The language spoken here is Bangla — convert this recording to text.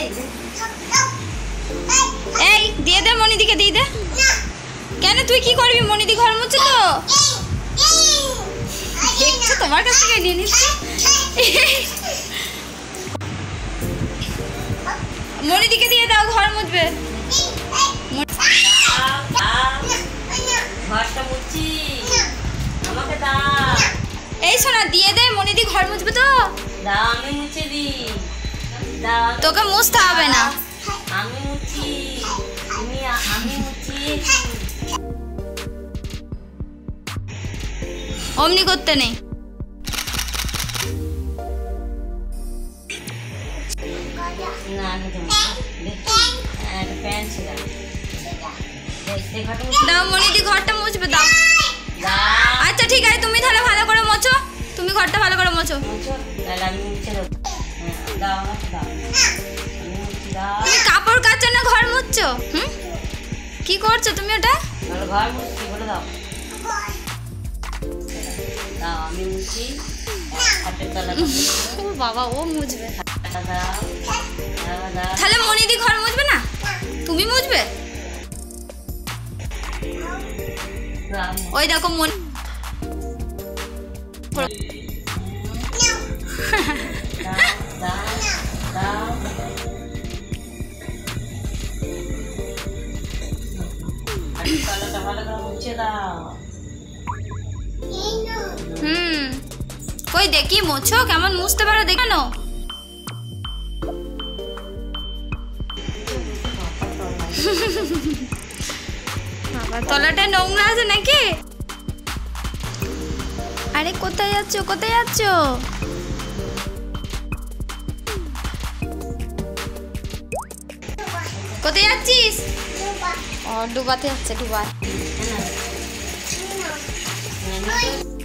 এই দিয়ে দে, মনিদিকে দিয়ে দে। কেন তুই কি করবি? মনিদি ঘর মুছে তো দেখছো, তোমার কাছ থেকে নিয়ে নিচ্ছি। মনিদিকে দিয়ে দাও, ঘর মুছবে। এই শোনা, দিয়ে দে, মনিদি ঘর মুছবে তো। আমি মুছে দি। তোকে মুছতে হবে না, আমি মুছি। আমি মুছি। অমনি করতে নেই। না আমি প্যান্ট ছিল। দাও, মনিদি ঘরটা মুছবে, দাও। আচ্ছা ঠিক আছে, তুমি তাহলে ভালো করে মোছো, তুমি ঘরটা ভালো করে মোছো। তাহলে আমি মুছে দেবো। দাও আমাকে দাও। তুমি কাপড় কাচছো না ঘর মুছছো? কি করছো তুমি ওটা? ঘর মুছছি, বলে দাও। দাও আমি মুছি। ও বাবা, ও মুছবে। দাও। তাহলে মনিদি ঘর মুছবে না, তুমি মুছবে? ওই দেখো মনি কই দেখি মোছো, কেমন মুছতে পারো দেখানো। তলাটা নোংরা আছে নাকি? আরে কোথায় যাচ্ছ, কোথায় যাচ্ছ? কোথায় যাচ্ছিস? ও ডুবাতে যাচ্ছে, ডুবা।